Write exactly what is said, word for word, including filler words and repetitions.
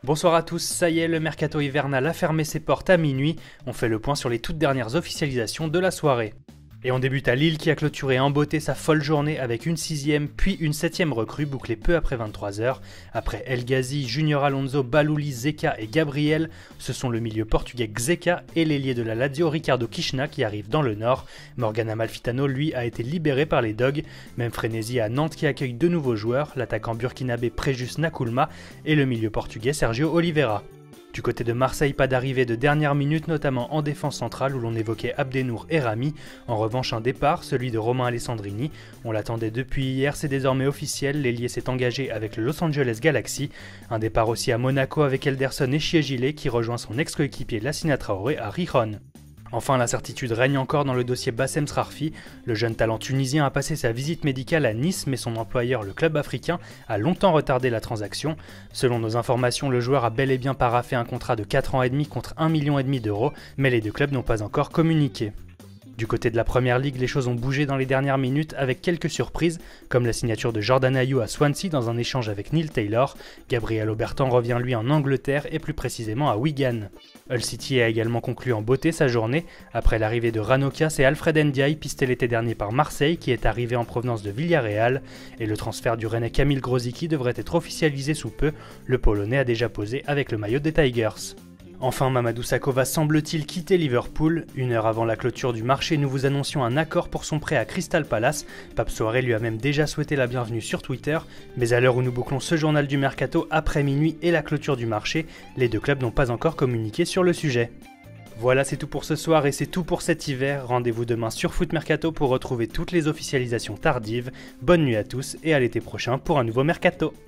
Bonsoir à tous, ça y est, le mercato hivernal a fermé ses portes à minuit. On fait le point sur les toutes dernières officialisations de la soirée. Et on débute à Lille qui a clôturé en beauté sa folle journée avec une sixième puis une septième recrue bouclée peu après vingt-trois heures. Après El Ghazi, Junior Alonso, Balouli, Zeka et Gabriel, ce sont le milieu portugais Zeka et l'ailier de la Lazio Ricardo Kishna qui arrivent dans le nord. Morgan Amalfitano lui a été libéré par les Dogs. Même frénésie à Nantes qui accueille deux nouveaux joueurs, l'attaquant burkinabé Préjus Nakoulma et le milieu portugais Sergio Oliveira. Du côté de Marseille, pas d'arrivée de dernière minute, notamment en défense centrale où l'on évoquait Abdenour et Rami. En revanche, un départ, celui de Romain Alessandrini. On l'attendait depuis hier, c'est désormais officiel, l'ailier s'est engagé avec le Los Angeles Galaxy. Un départ aussi à Monaco avec Elderson et Chiegile qui rejoint son ex-coéquipier Lassina Traoré à Rijon. Enfin, l'incertitude règne encore dans le dossier Bassem Srarfi. Le jeune talent tunisien a passé sa visite médicale à Nice, mais son employeur, le club africain, a longtemps retardé la transaction. Selon nos informations, le joueur a bel et bien paraphé un contrat de quatre ans et demi contre un virgule cinq million d'euros, mais les deux clubs n'ont pas encore communiqué. Du côté de la Première Ligue, les choses ont bougé dans les dernières minutes avec quelques surprises, comme la signature de Jordan Ayew à Swansea dans un échange avec Neil Taylor. Gabriel Obertan revient lui en Angleterre et plus précisément à Wigan. Hull City a également conclu en beauté sa journée. Après l'arrivée de Ranocchia, c'est Alfred Ndiaye, pisté l'été dernier par Marseille, qui est arrivé en provenance de Villarreal. Et le transfert du Rennais Kamil Grosicki devrait être officialisé sous peu. Le Polonais a déjà posé avec le maillot des Tigers. Enfin, Mamadou Sakho va semble-t-il quitter Liverpool. Une heure avant la clôture du marché, nous vous annoncions un accord pour son prêt à Crystal Palace. Pape Souaré lui a même déjà souhaité la bienvenue sur Twitter. Mais à l'heure où nous bouclons ce journal du mercato après minuit et la clôture du marché, les deux clubs n'ont pas encore communiqué sur le sujet. Voilà, c'est tout pour ce soir et c'est tout pour cet hiver. Rendez-vous demain sur Foot Mercato pour retrouver toutes les officialisations tardives. Bonne nuit à tous et à l'été prochain pour un nouveau mercato.